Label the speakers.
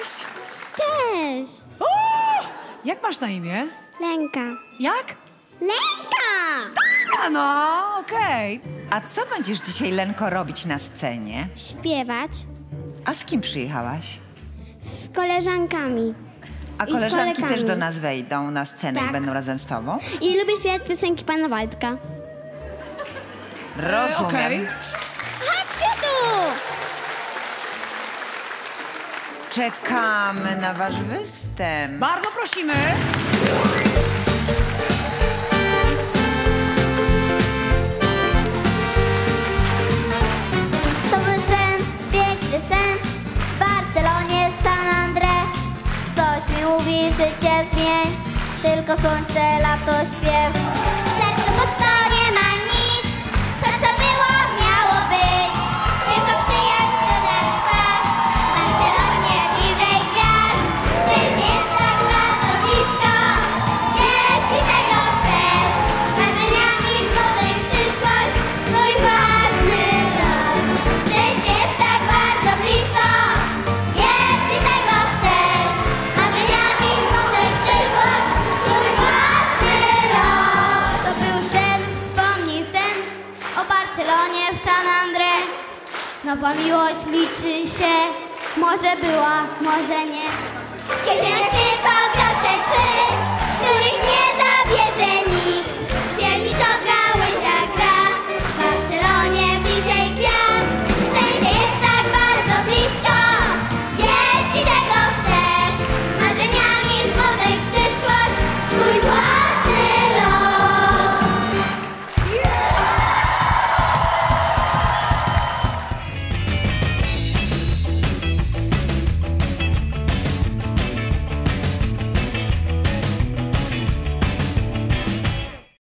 Speaker 1: Cześć!
Speaker 2: Cześć!
Speaker 1: O! Jak masz na imię?
Speaker 2: Lenka.
Speaker 1: Jak?
Speaker 2: Lenka!
Speaker 1: A no, okej.
Speaker 3: A co będziesz dzisiaj, Lenko, robić na scenie?
Speaker 2: Śpiewać
Speaker 3: A z kim przyjechałaś?
Speaker 2: z koleżankami.
Speaker 3: A
Speaker 2: I z
Speaker 3: koleżanki
Speaker 2: kolegami.
Speaker 3: też do nas wejdą na scenę
Speaker 2: Tak.
Speaker 3: i będą razem z tobą?
Speaker 2: I lubię śpiewać piosenki pana Waldka.
Speaker 3: Rozumiem.
Speaker 1: Okej.
Speaker 2: Chodźcie tu!
Speaker 3: Czekamy na wasz występ.
Speaker 1: Bardzo prosimy.
Speaker 4: To był sen, piękny sen w Barcelonie, San André. Coś mi mówi, życie zmień, tylko słońce, lato, śpiew. Lecz to nie ma nic, to co było, miało być. Tylko przyjaźń do miasta, w Barcelonie bliżej gwiazd. Szczęście jest tak bardzo blisko, jeśli tego chcesz. Marzeniami zgoduj przyszłość, swój własny los. Szczęście jest tak bardzo blisko, jeśli tego chcesz. Marzeniami zgoduj przyszłość, swój własny los. To był sen, wspomnij sen o Barcelonie w San André. Nowa miłość liczy się, może była, może nie. W kieszeniach tylko grosze trzy.